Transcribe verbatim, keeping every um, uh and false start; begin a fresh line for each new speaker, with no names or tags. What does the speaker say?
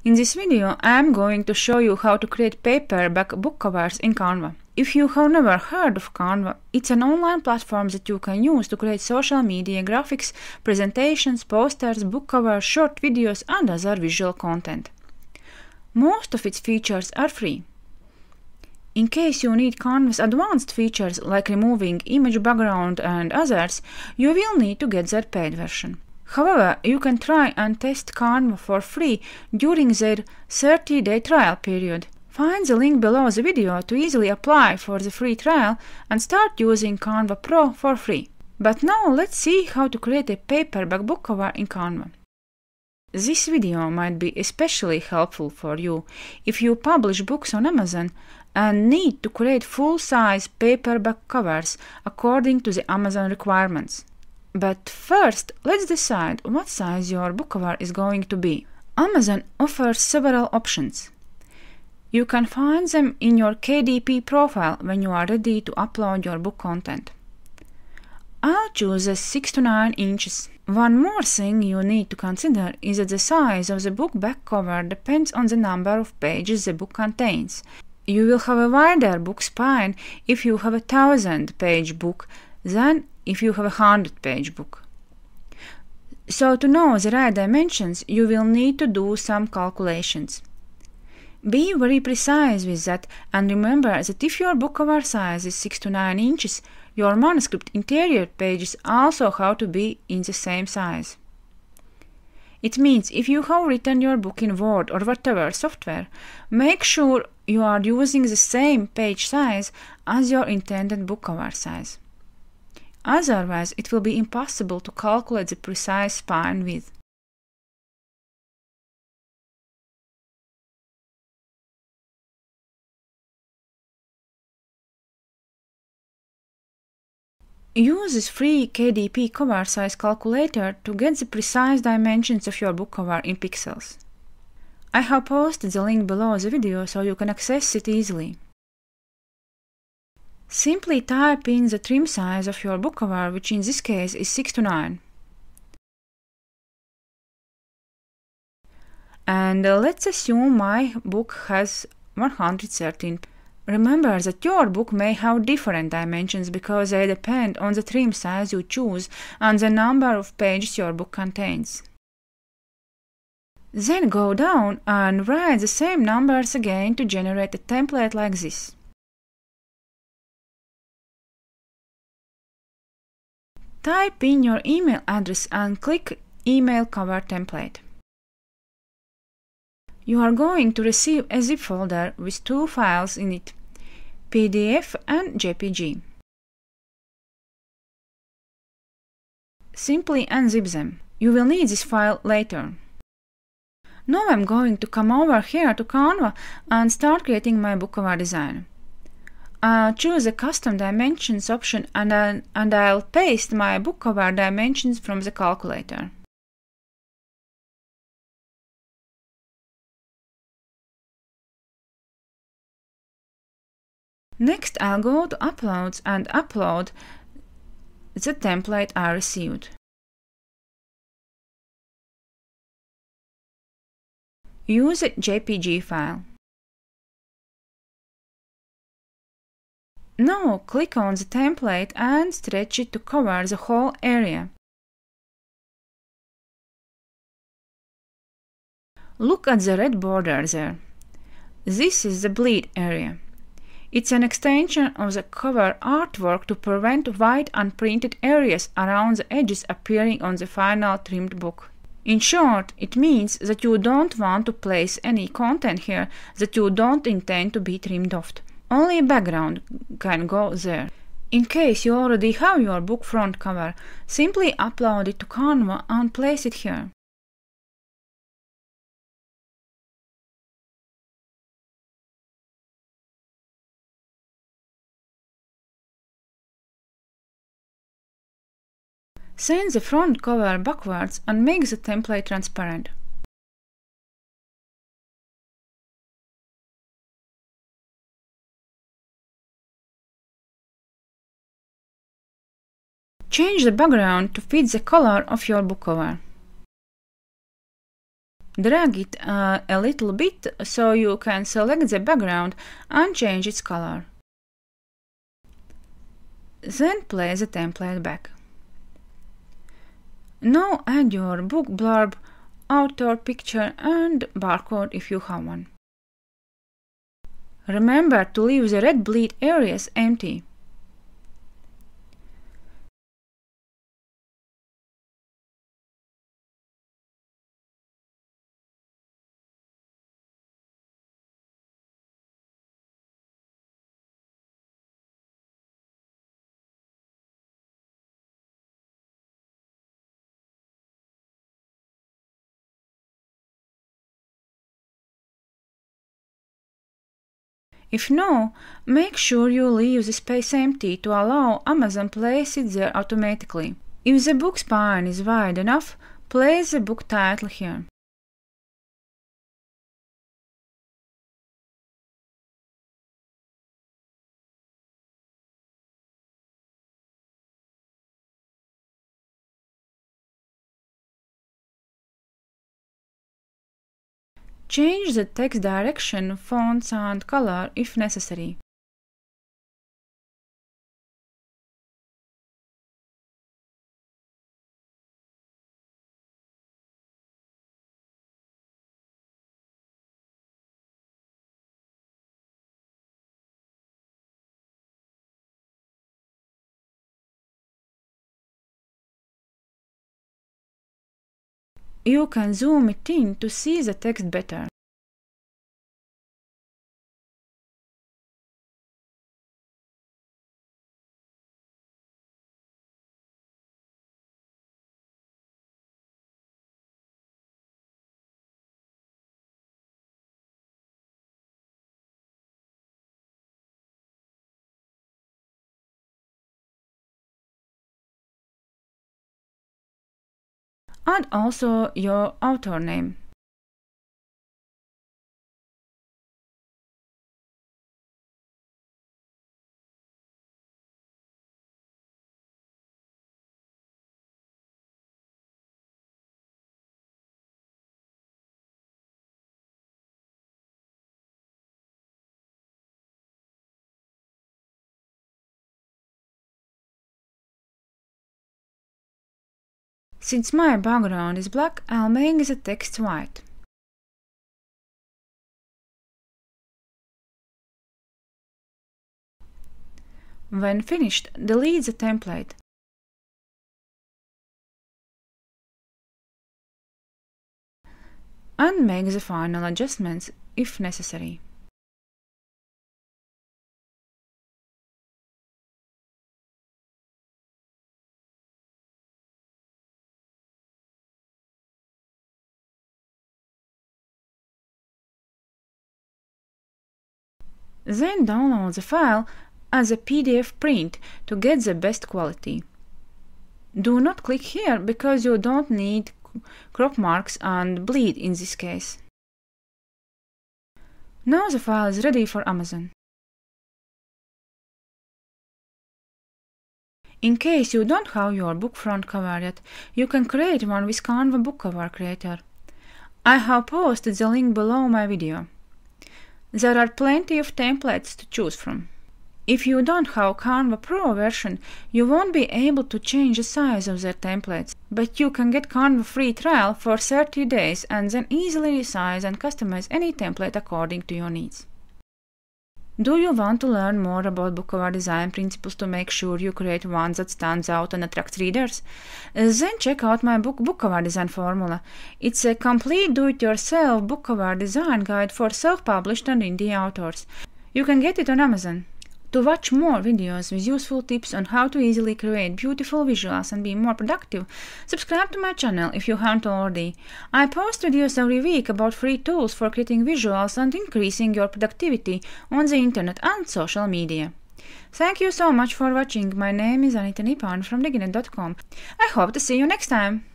In this video, I am going to show you how to create paperback book covers in Canva. If you have never heard of Canva, it's an online platform that you can use to create social media graphics, presentations, posters, book covers, short videos, and other visual content. Most of its features are free. In case you need Canva's advanced features like removing image background and others, you will need to get their paid version. However, you can try and test Canva for free during their thirty day trial period. Find the link below the video to easily apply for the free trial and start using Canva Pro for free. But now let's see how to create a paperback book cover in Canva. This video might be especially helpful for you if you publish books on Amazon and need to create full-size paperback covers according to the Amazon requirements. But first, let's decide what size your book cover is going to be. Amazon offers several options. You can find them in your K D P profile when you are ready to upload your book content. I'll choose a six to nine inches. One more thing you need to consider is that the size of the book back cover depends on the number of pages the book contains. You will have a wider book spine if you have a thousand page book than if you have a hundred page book. So to know the right dimensions, you will need to do some calculations. Be very precise with that and remember that if your book cover size is six to nine inches, your manuscript interior pages also have to be in the same size. It means if you have written your book in Word or whatever software, make sure you are using the same page size as your intended book cover size. Otherwise, it will be impossible to calculate the precise spine width. Use this free K D P cover size calculator to get the precise dimensions of your book cover in pixels. I have posted the link below the video so you can access it easily. Simply type in the trim size of your book cover, which in this case is six to nine. And uh, let's assume my book has one hundred thirteen. Remember that your book may have different dimensions because they depend on the trim size you choose and the number of pages your book contains. Then go down and write the same numbers again to generate a template like this. Type in your email address and click Email Cover Template. You are going to receive a zip folder with two files in it, P D F and J P G. Simply unzip them. You will need this file later. Now I'm going to come over here to Canva and start creating my book cover design. I'll choose the Custom Dimensions option and I'll, and I'll paste my book cover dimensions from the calculator. Next, I'll go to Uploads and upload the template I received. Use a J P G file. Now click on the template and stretch it to cover the whole area. Look at the red border there. This is the bleed area. It's an extension of the cover artwork to prevent white unprinted areas around the edges appearing on the final trimmed book. In short, it means that you don't want to place any content here that you don't intend to be trimmed off. Only a background can go there. In case you already have your book front cover, simply upload it to Canva and place it here. Send the front cover backwards and make the template transparent. Change the background to fit the color of your book cover. Drag it uh, a little bit so you can select the background and change its color. Then place the template back. Now add your book blurb, author picture and barcode if you have one. Remember to leave the red bleed areas empty. If no, make sure you leave the space empty to allow Amazon place it there automatically. If the book spine is wide enough, place the book title here. Change the text direction, fonts and color if necessary. You can zoom it in to see the text better. Add also your author name. Since my background is black, I'll make the text white. When finished, delete the template. And make the final adjustments if necessary. Then download the file as a P D F print to get the best quality. Do not click here because you don't need crop marks and bleed in this case. Now the file is ready for Amazon. In case you don't have your book front cover yet, you can create one with Canva Bookcover Creator. I have posted the link below my video. There are plenty of templates to choose from. If you don't have Canva Pro version, you won't be able to change the size of their templates, but you can get Canva free trial for thirty days and then easily resize and customize any template according to your needs. Do you want to learn more about bookcover design principles to make sure you create one that stands out and attracts readers? Then check out my book Bookcover Design Formula. It's a complete do-it-yourself bookcover design guide for self-published and indie authors. You can get it on Amazon. To watch more videos with useful tips on how to easily create beautiful visuals and be more productive, subscribe to my channel if you haven't already. I post videos every week about free tools for creating visuals and increasing your productivity on the internet and social media. Thank you so much for watching. My name is Anita Nipan from diginet dot com. I hope to see you next time.